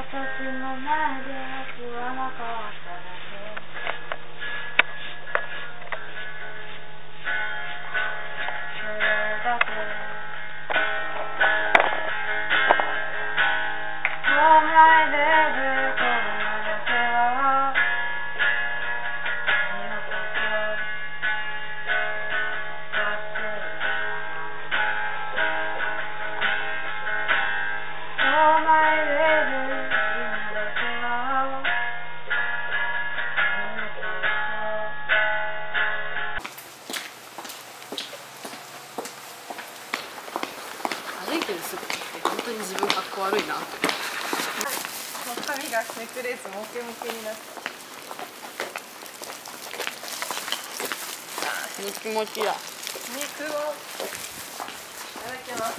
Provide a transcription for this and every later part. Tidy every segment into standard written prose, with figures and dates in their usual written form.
私の前で吸わなかっただけ。それだけ。Oh my baby、これだけは君のこと忘れない。Oh my baby、君だけは君のこと歩いてる姿って本当に自分かっこ悪いなって。 髪がめくれずモケモケになって。 気持ちいいや。 肉をいただきます。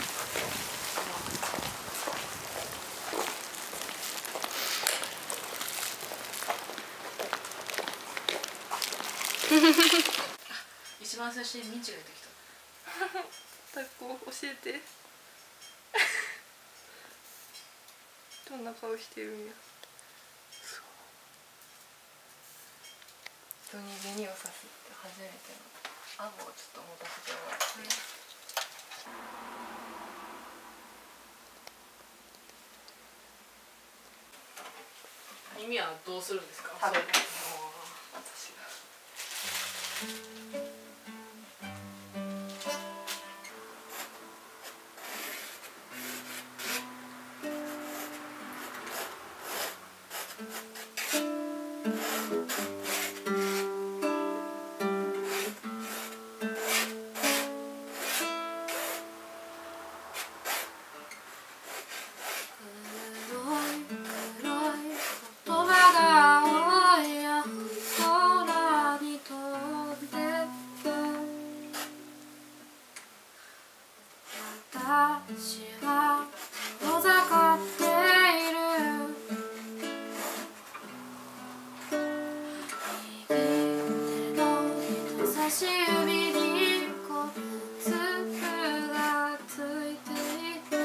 一番最初にミンチが出てきた。 タコ教えて。どんな顔してるんや。人に紅をさすって初めての。顎をちょっと持たせてもらって。 耳はどうするんですか？ 食べる。 私が。 私は遠ざかっている。右手の人差し指にこぶつがついていて、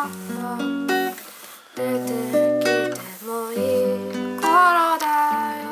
出てきてもいい頃だよ。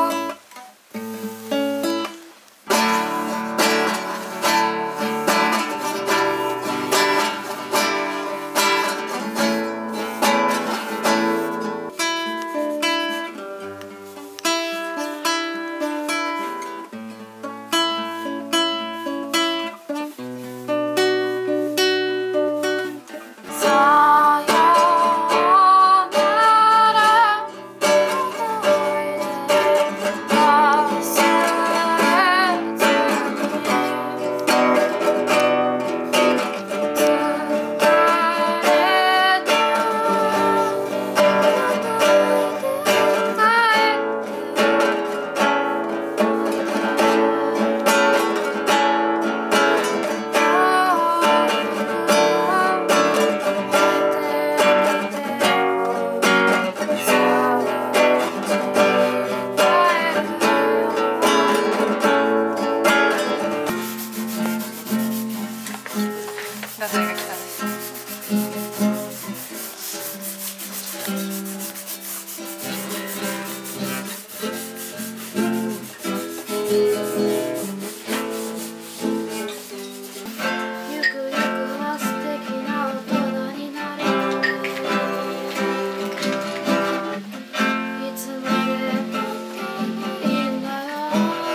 さよなら思い出忘れずに疲れた帰画材が来たんです。 ゆくゆくは素敵な大人になりいつまでもいいんだよ。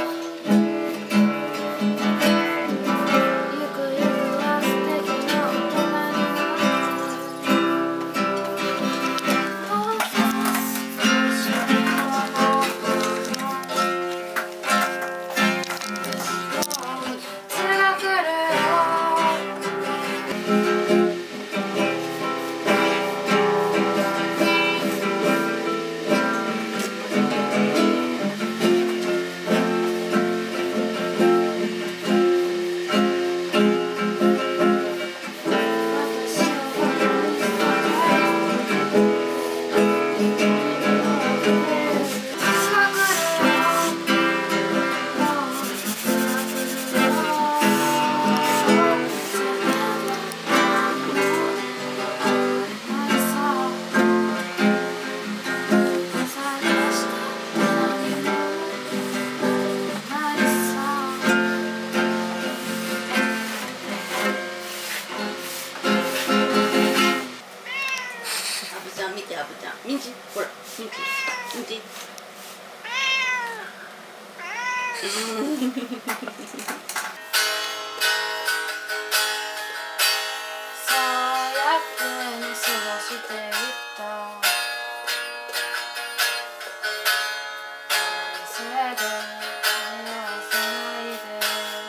ゆくゆくは素敵な大人にな夏が来るよ。 アブちゃん見て、アブちゃんミンチ、ほらミンチミンチ。 そうやって見過ごしていったせいで目をさないで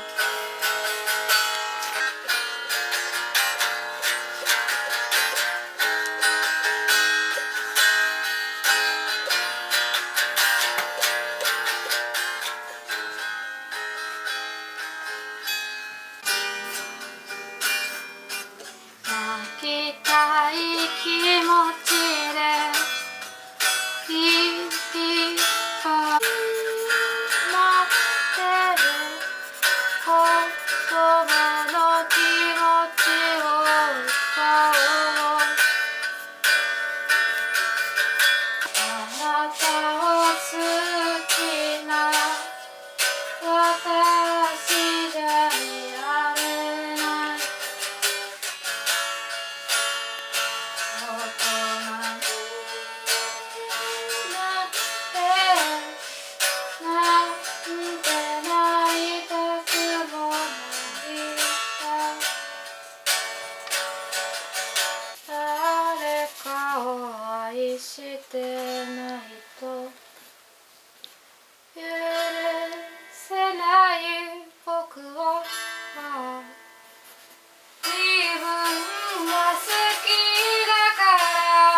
泣きたい気持ちで日々待ってる子供の気持ちを奪うあなたを好きな私じゃいられない大人になってなんて泣いたくもないさ誰かを愛してないと許せない僕は自分が好きだから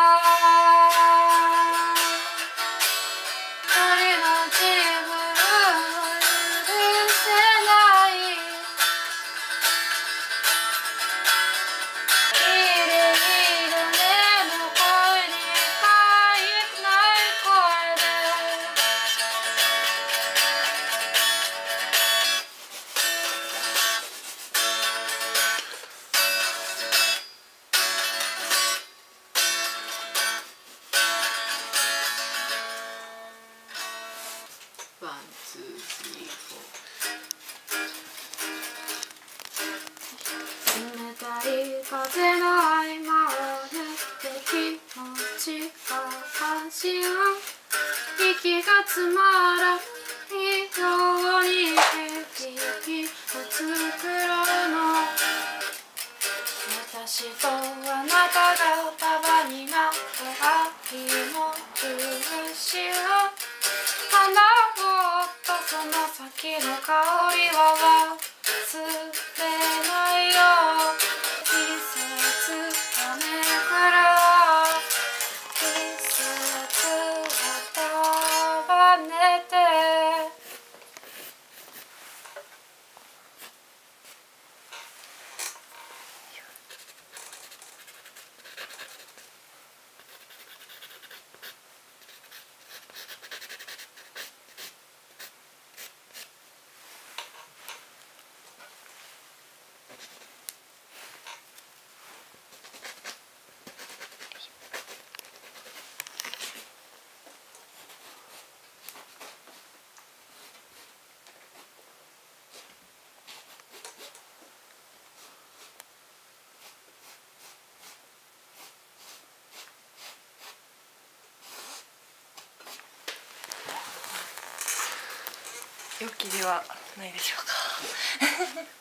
つまらないようにケーキを作るの。私とあなたが束になった秋の風刺は花をとその先の香りは忘れないよ。季節がめくる季節を束ねて良きではないでしょうか。